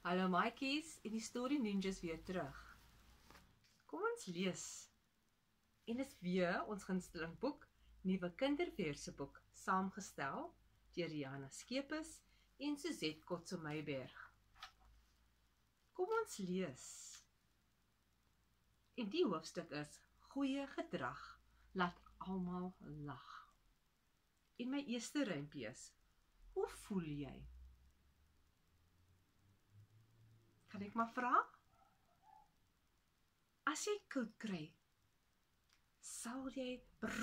Hallo maatjies, en die Story Ninjas weer terug. Kom ons lees. En is weer ons gunsteling boek, Nuwe Kinderverseboek, saamgestel deur Rihanna Skeepers en Suzette Kotso-Meiberg. Kom ons lees. En die hoofstuk is Goeie gedrag, laat almal lag. En my eerste rympie is, hoe voel jy? Kan ek maar vra? As jy koud kry, sal jy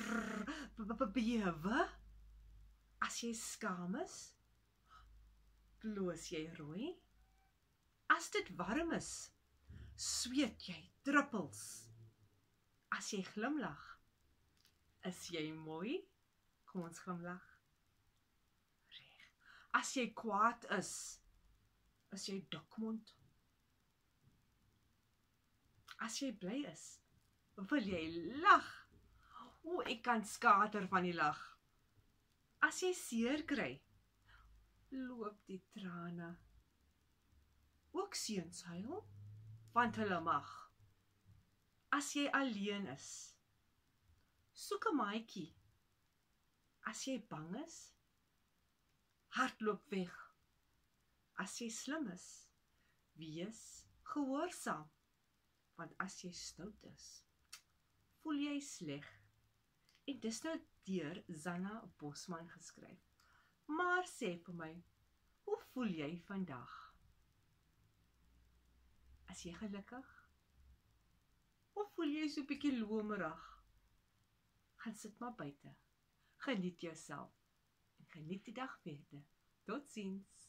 bewe? As jy skaam is, bloos jy rooi? As dit warm is, sweet jy druppels? As jy glimlag, is jy mooi? Kom ons glimlag. Reg. As jy kwaad is jy dokmond? As jy bly is, wil jy lag? O, ek kan skater van die lag. As jy seer kry, loop die trane. Ook seuns huil, want hulle mag. As jy alleen is, soek 'n maatjie. As jy bang is, hardloop weg. As jy slim is, wees gehoorsaam. Want as jy stout is, voel jy sleg. En dis nou deur Zanna Bosman geskryf. Maar sê vir my, hoe voel jy vandag? As jy gelukkig? Of voel jy so 'n bietjie lomerig? Gaan sit maar buite. Geniet jouself. En geniet die dag verder. Totsiens.